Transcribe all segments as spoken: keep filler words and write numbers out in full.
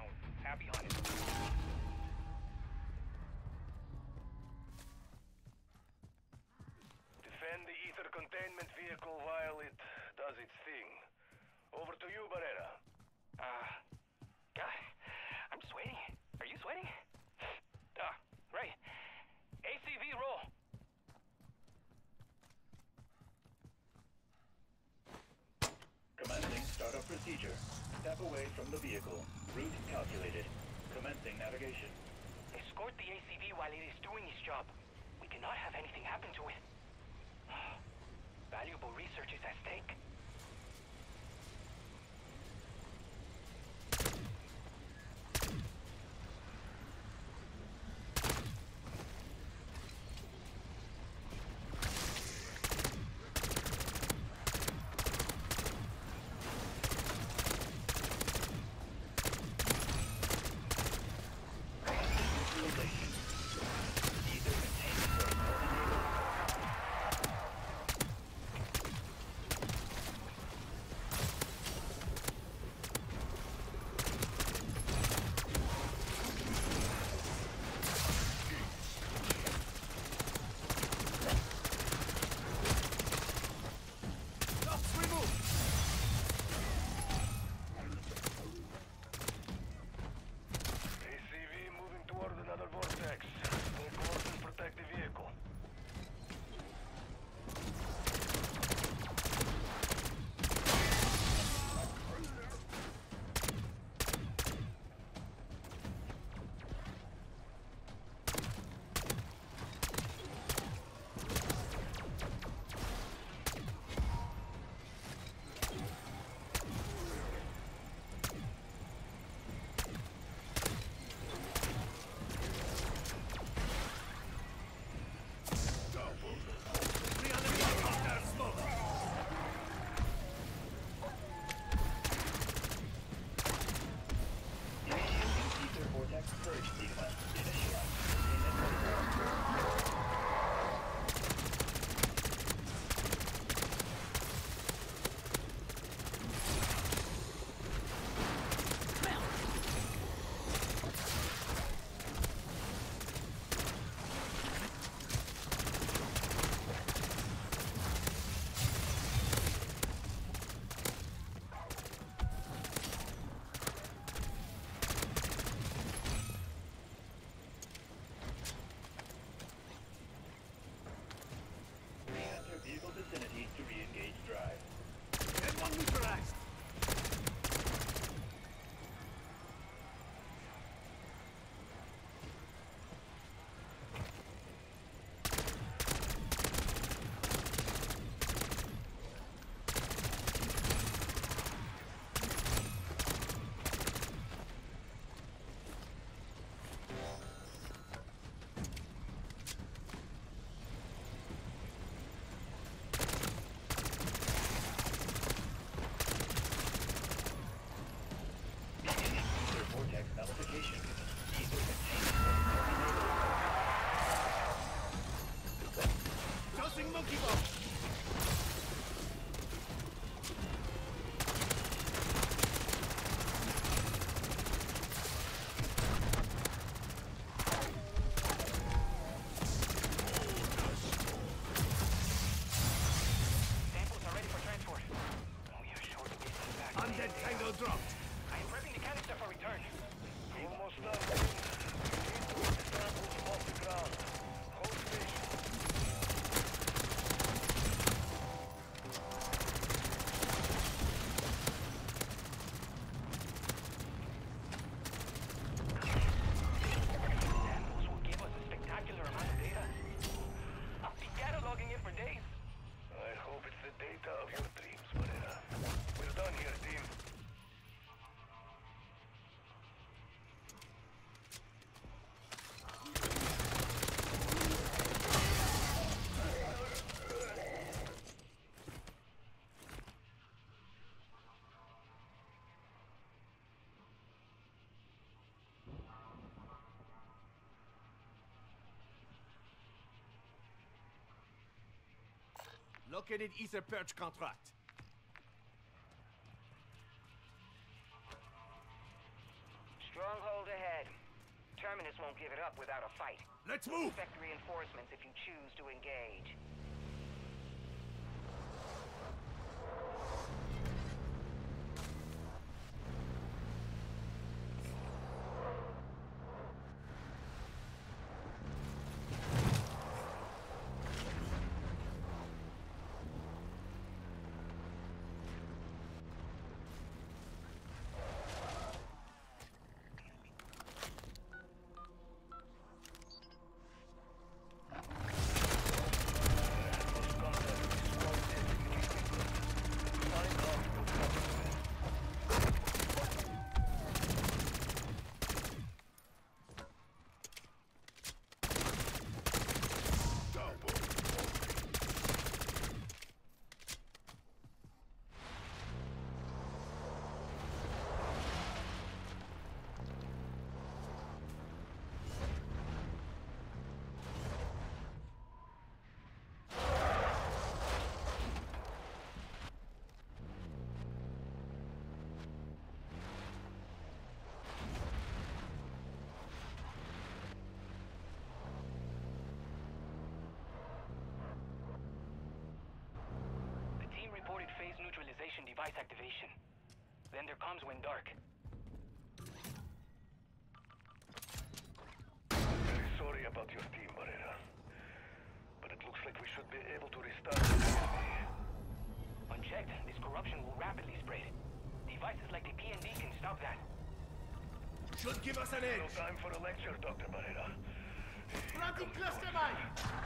zone. Happy hunting. Defend the ether containment vehicle while it does its thing. Over to you, Barrera. Uh, God, I'm sweating. Are you sweating? Ah, right. A C V roll. Commencing startup procedure. Step away from the vehicle. Route calculated. Commencing navigation. Escort the A C V while it is doing its job. We cannot have anything happen to it. Valuable research is at stake. Located Ether Perch contract. Terminus won't give it up without a fight. Let's move! Expect reinforcements if you choose to engage. Reported phase neutralization device activation. Then there comms when dark. Very sorry about your team, Barrera. But it looks like we should be able to restart the enemy. Unchecked, this corruption will rapidly spread. Devices like the P N D can stop that. Should give us an No edge! time for a lecture, Doctor Barrera. Planting cluster mine!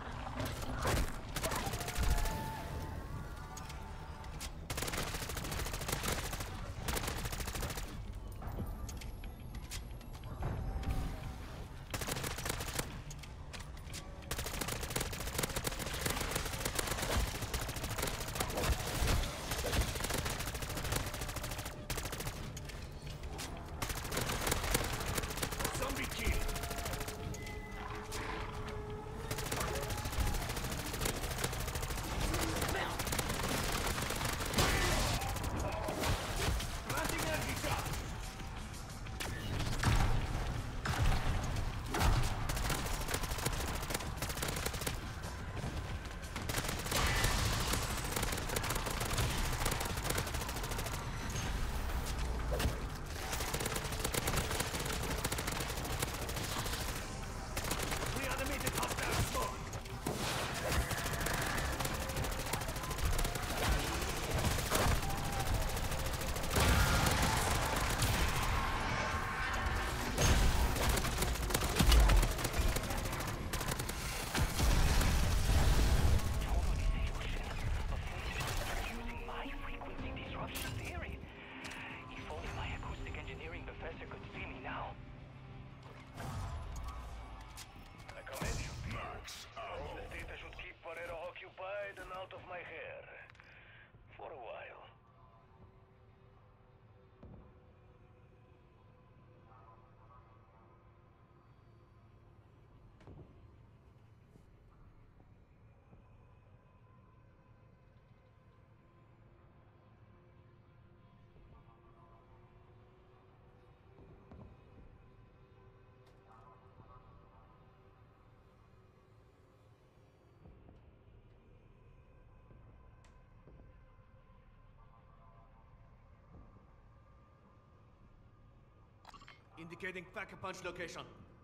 Indicating pack-a-punch location.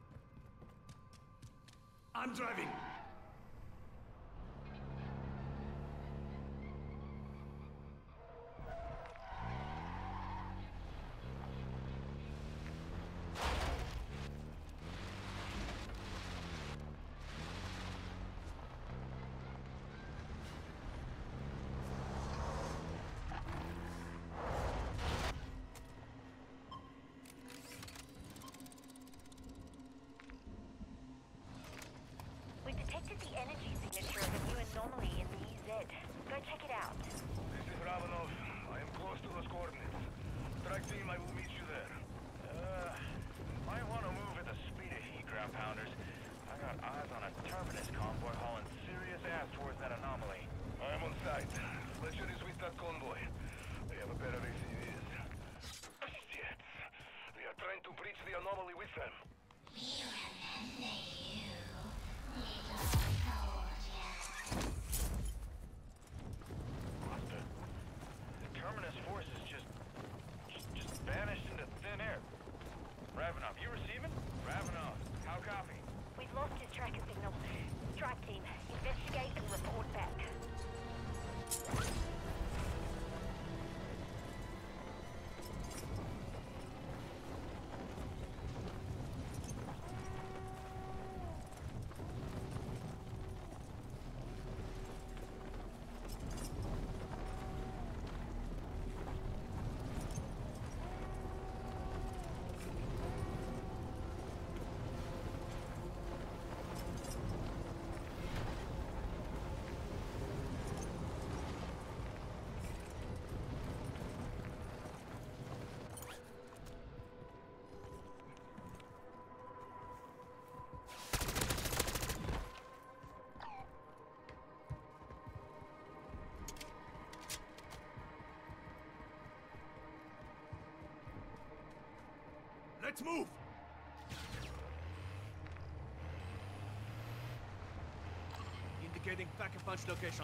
I'm driving! We detected the energy signature of a new anomaly in the E Z. Go check it out. This is Ravenov. I am close to those coordinates. Strike team, I will meet you there. Uh, might want to move at the speed of heat, ground pounders. I got eyes on a terminus convoy hauling serious ass towards that anomaly. I am on site. Fletcher is with that convoy. They have a pair of A C Vs. Shit. We are trying to breach the anomaly with them. The Terminus forces just, just, just vanished into thin air. Ravenov, you receiving? Ravenov, how copy? We've lost his tracker signal. Strike team, investigate and report back. Let's move! Indicating pack-a-punch location.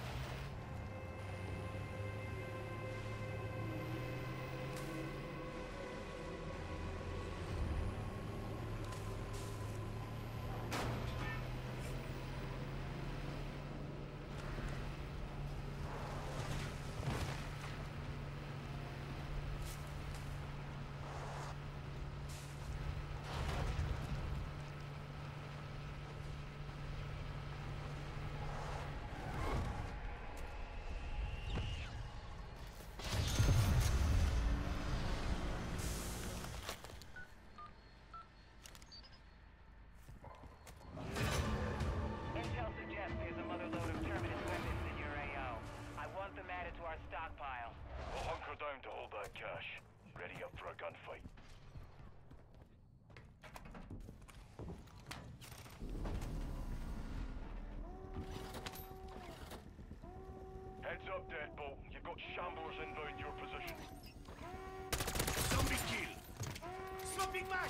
Intel suggests there's a mother load of Terminus weapons in your A O. I want them added to our stockpile. We'll hunker down to hold that cash. Ready up for a gunfight. Heads up, Deadbolt. You've got shamblers inbound your position. Zombie kill! Swapping back!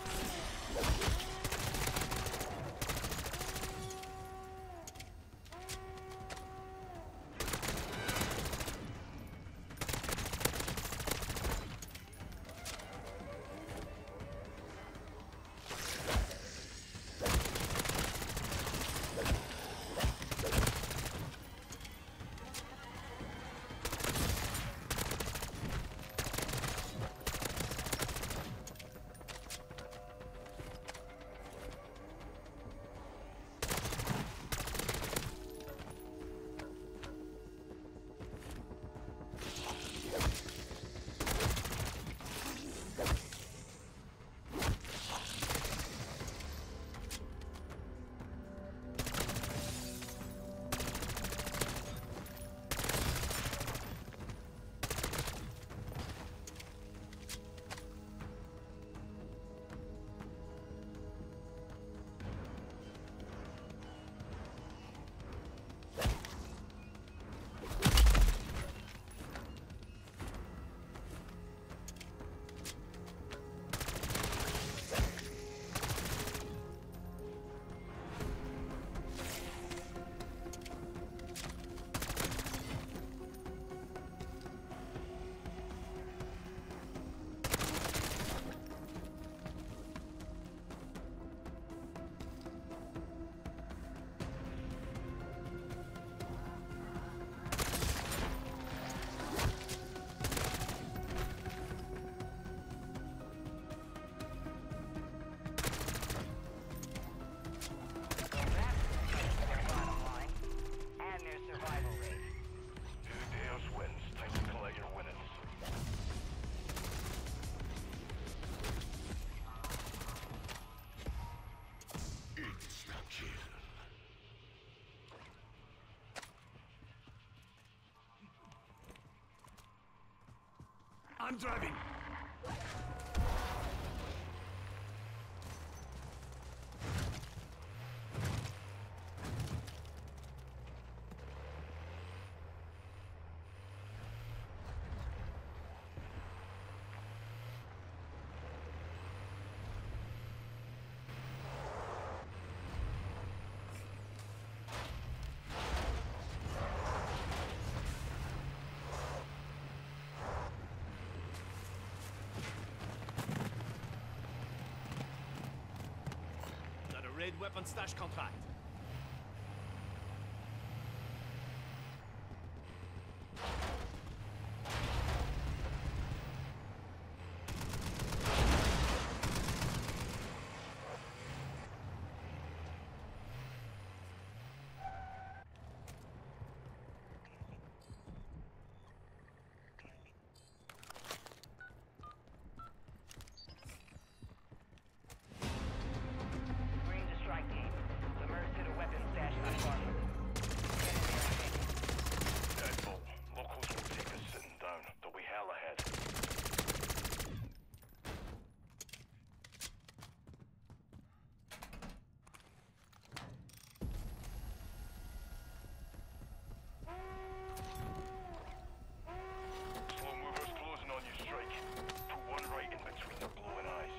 I'm driving! Raid weapon stash contract. Green to strike team. Submerge to the weapon stash not far from it. Get in there and take it. Deadbolt. Locals will take us sitting down. There'll be hell ahead. Slow movers closing on you, Strike. Put one right in between their glowing eyes.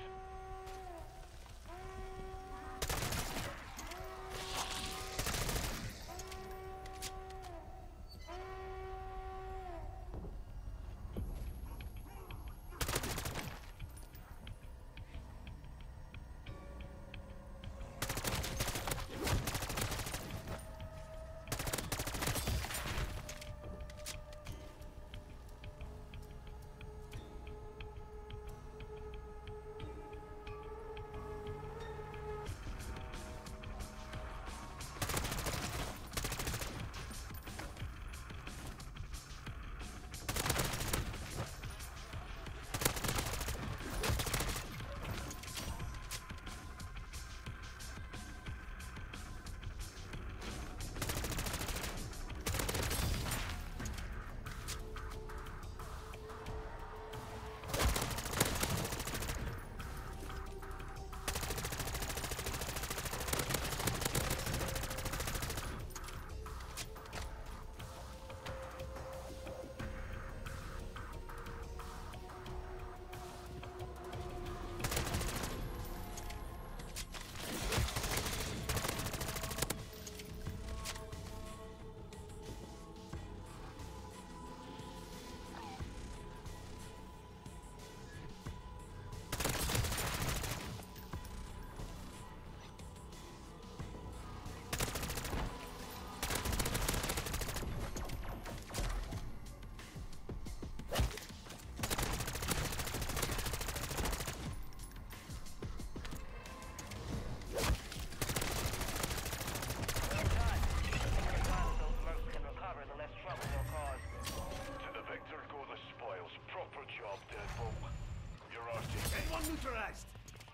You're done. The more time those mercs can recover, the less trouble they'll cause. To the victor go the spoils. Proper job, Deadbolt. You're our team. Anyone neutralized?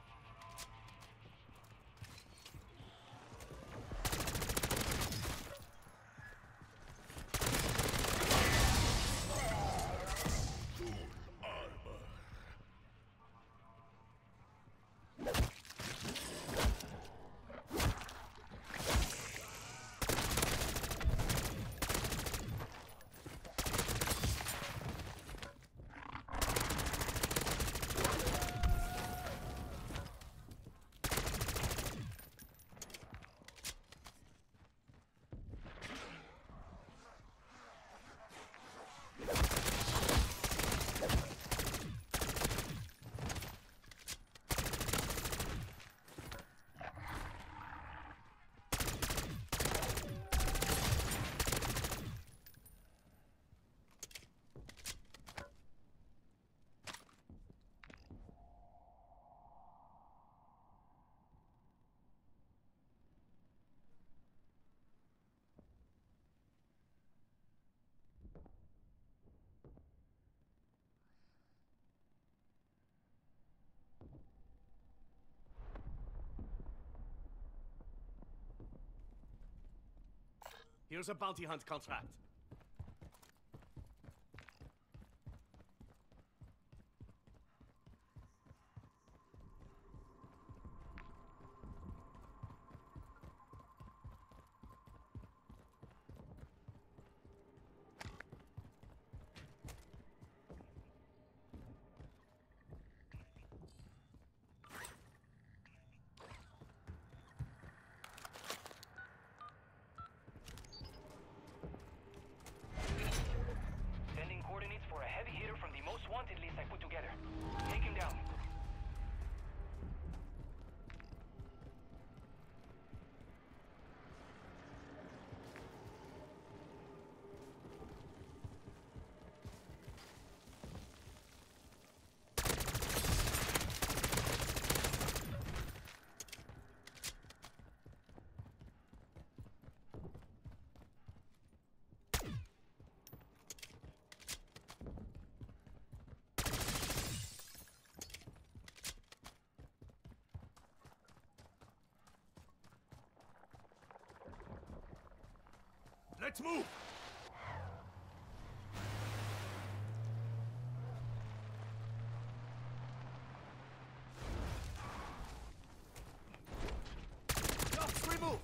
Here's a bounty hunt contract. Let's move! Shots removed!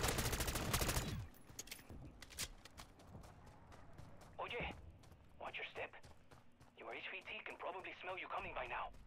Oye, watch your step. Your H V T can probably smell you coming by now.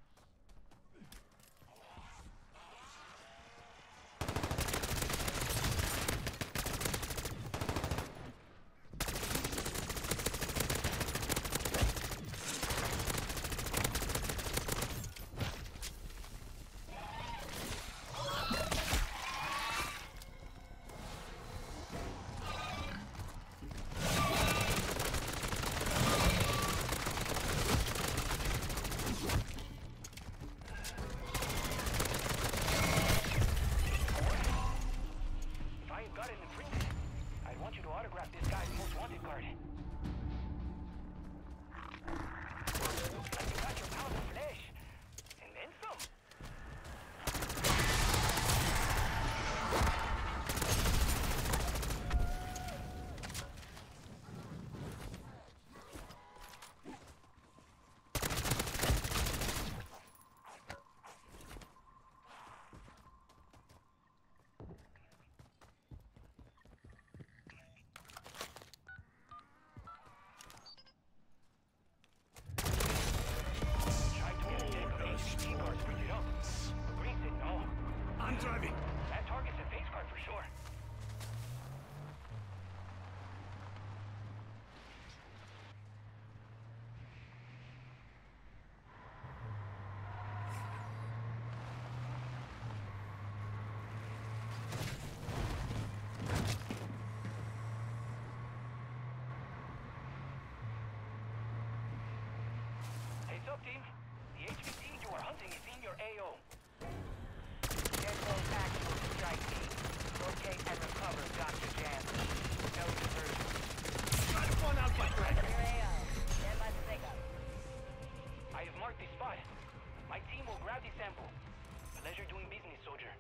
Driving. That target's a face card for sure. Heads up, team. The H V T you are hunting is in your A O. General actual strike team. Locate and recover Doctor Jansen. No diversion. Try to find out my friend. I have marked this spot. My team will grab the sample. Pleasure doing business, soldier.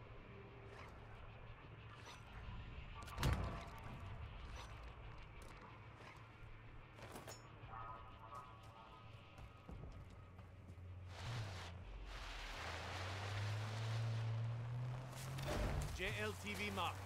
J L T V marked.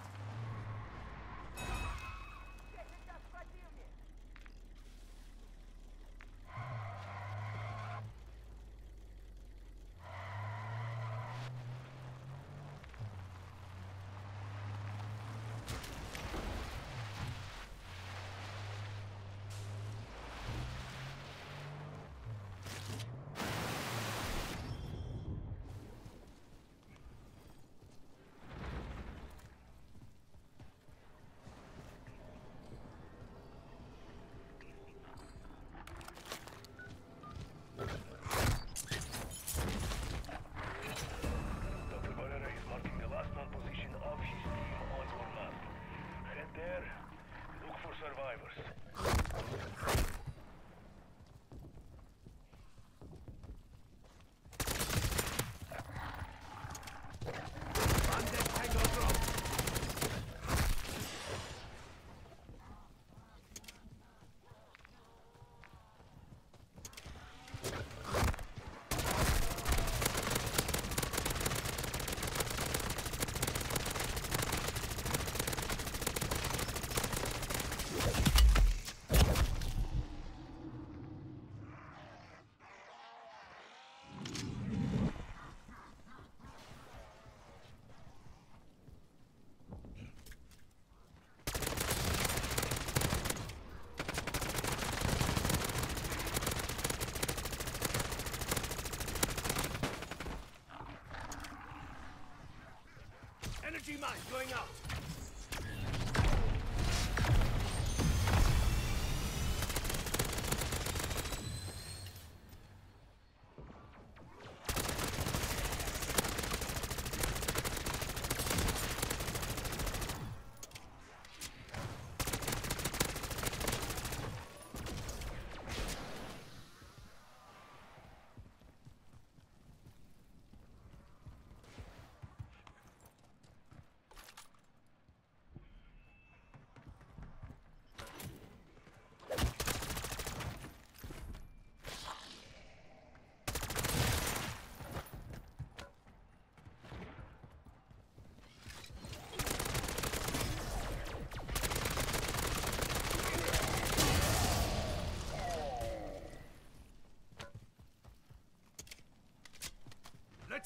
Energy mine going out.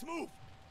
Let's move!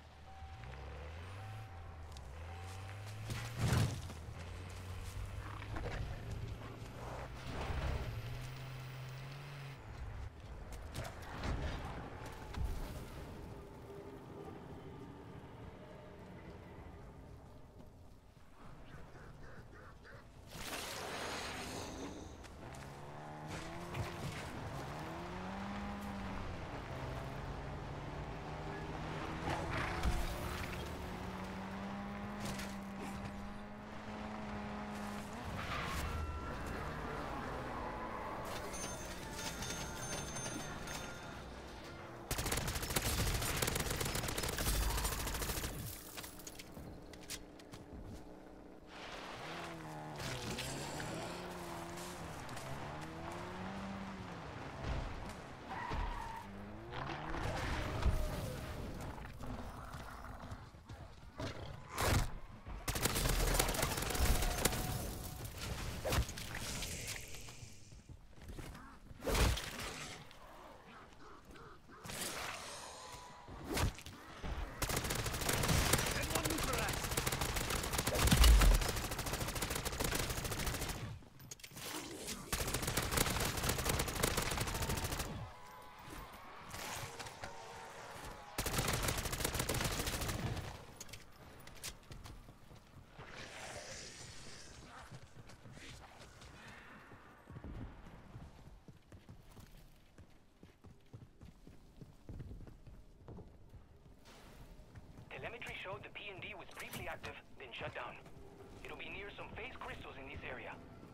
Telemetry showed the P and D was briefly active, then shut down. It'll be near some phase crystals in this area.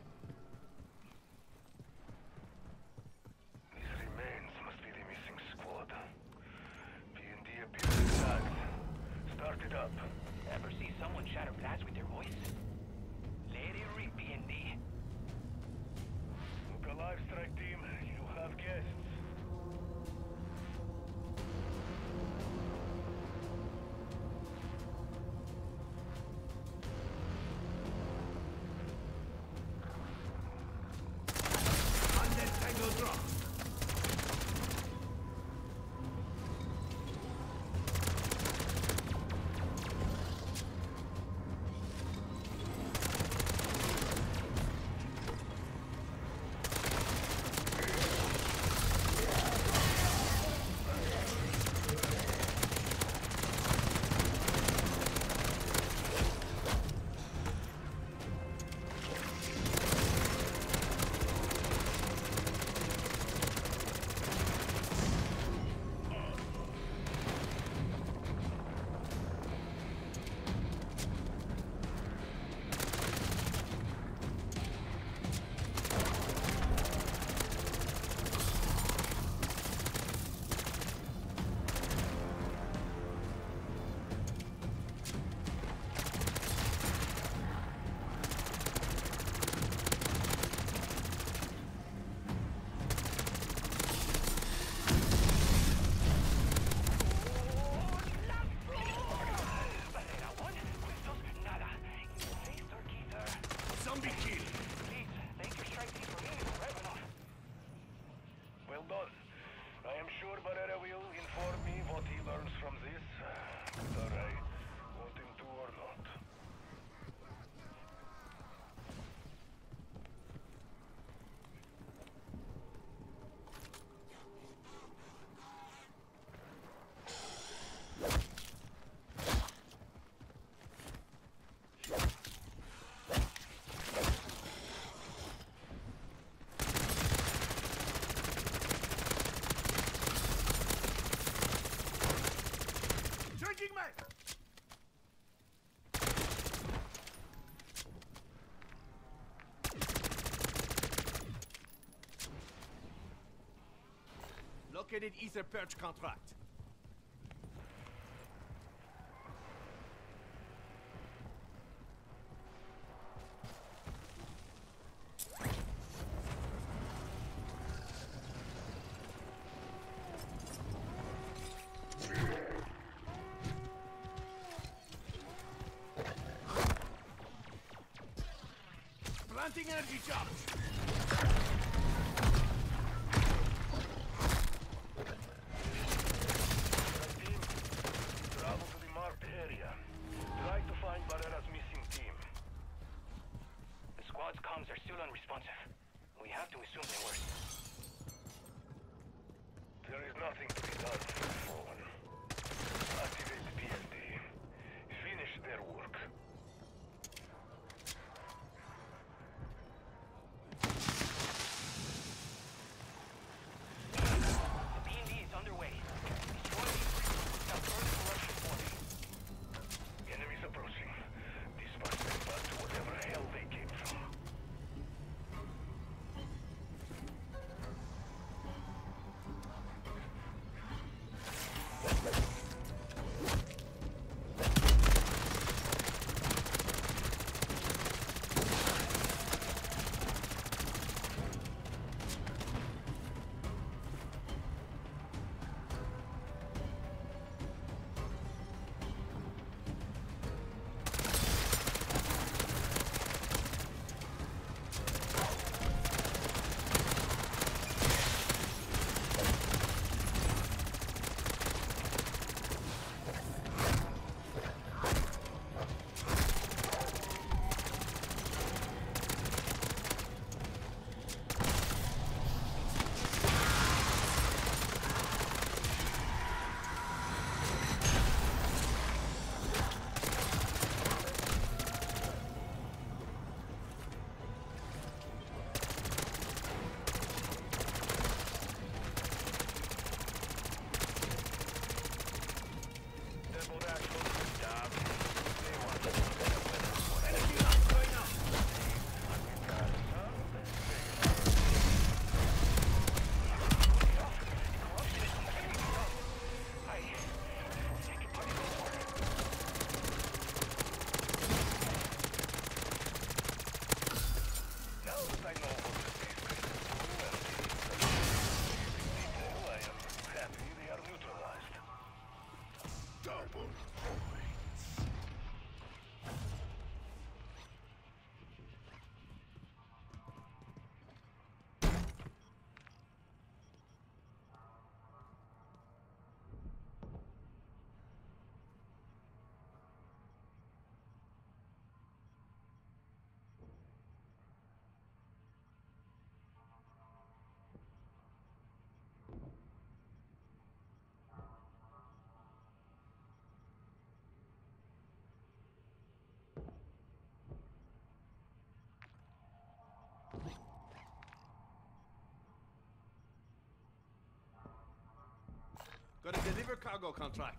These remains must be the missing squad. P and D appears intact. Start it up. Ever see someone shatter glass with their voice? Let it rip, P and D. Look alive, strike team. You have guests. Located Ether Perch contract. Planting energy charge. Squad's comms are still unresponsive. We have to assume they were. There is nothing to be done from the phone. Activate the P S D. Finish their work. The B and D is underway. Destroy these recruits without further corruption forming. Enemies approaching. Disperse them back to whatever hell they came from. Got a deliver cargo contract.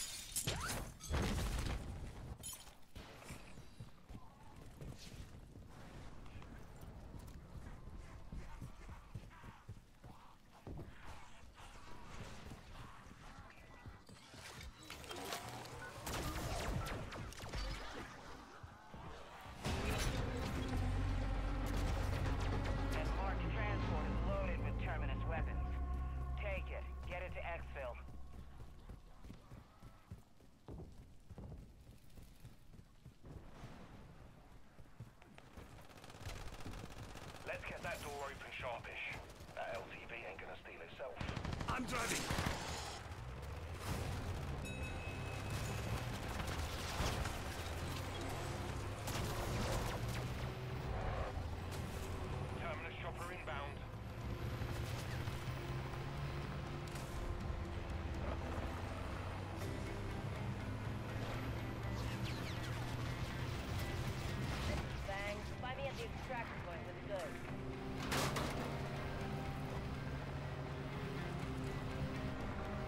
That marked transport is loaded with Terminus weapons. Take it. Get it to exfil. Let's get that door open sharpish. That L T V ain't gonna steal itself. I'm driving. Terminus chopper inbound. Bang. Find me at the extraction point with the goods.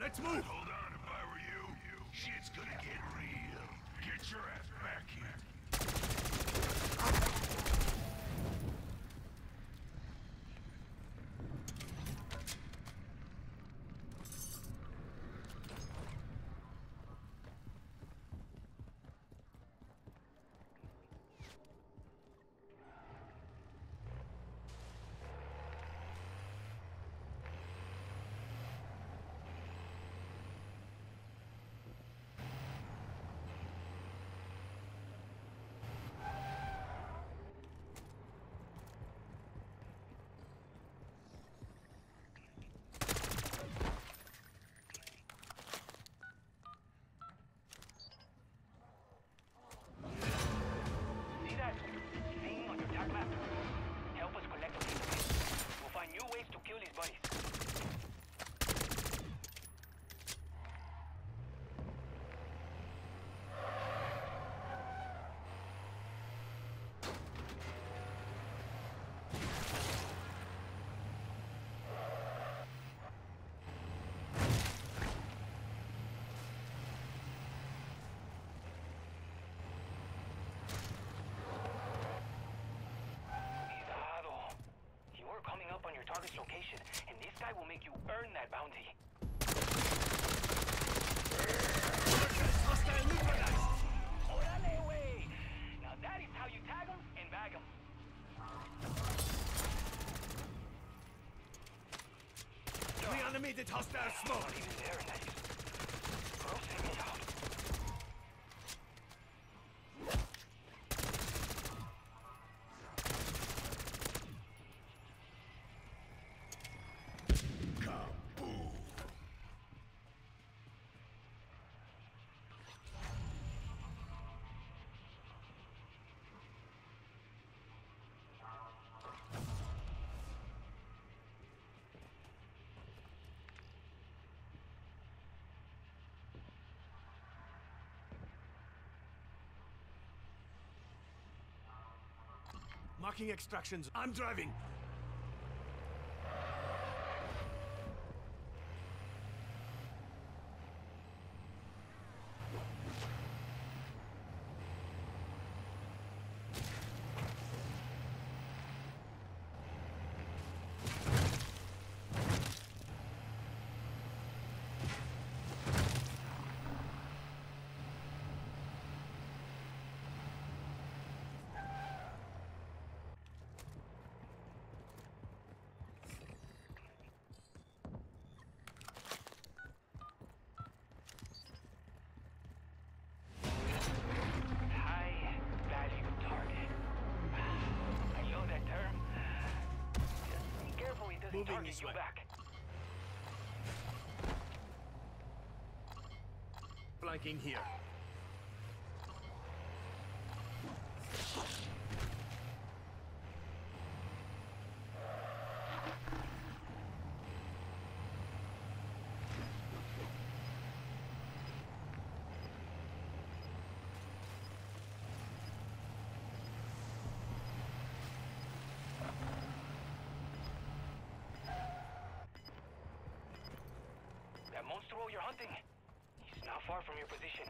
Let's move! Hold on, if I were you. Shit's gonna get real. Get your ass back here. See that thing on your attack map? Help us collectively. We'll find new ways to kill his buddies. You're coming up on your target's location, and this guy will make you earn that bounty. Hostile neutralized! Orale way! Now that is how you tag them and bag them. Reanimated hostile smoke! Not even there, and that is grossing me out. Marking extractions. I'm driving! Moving target this you way. back. Flanking here. That monster you're hunting, he's not far from your position.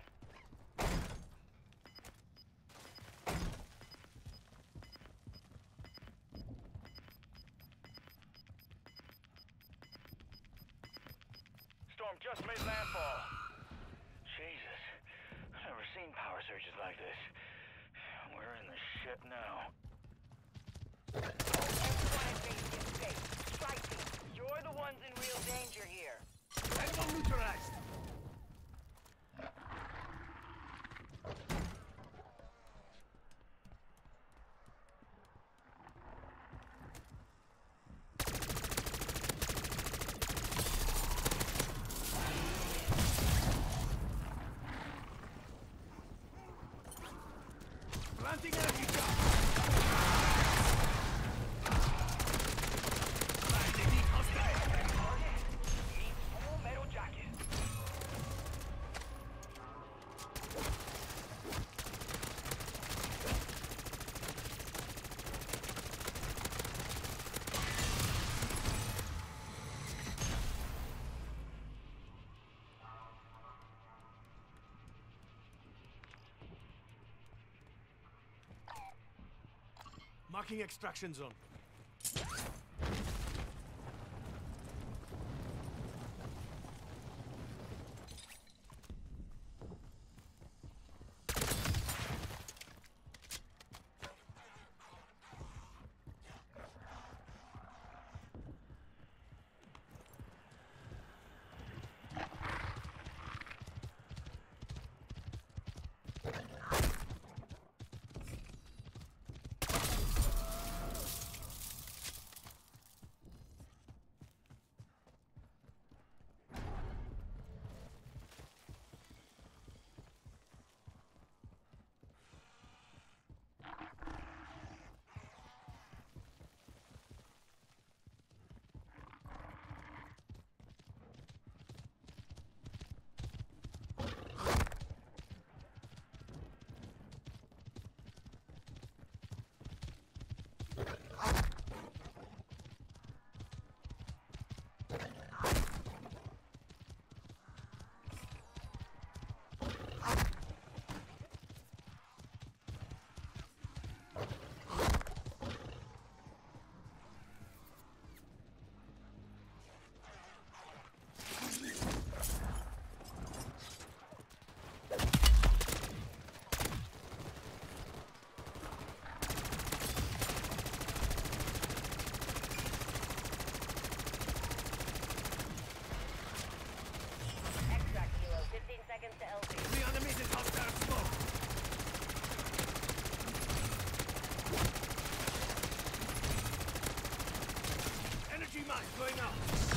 Storm just made landfall. Jesus. I've never seen power surges like this. We're in the shit now. Everyone at base is safe. Strike team, you're the ones in real danger here. Enemy neutralized! Planting enemy jump! Marking extraction zone. Going out.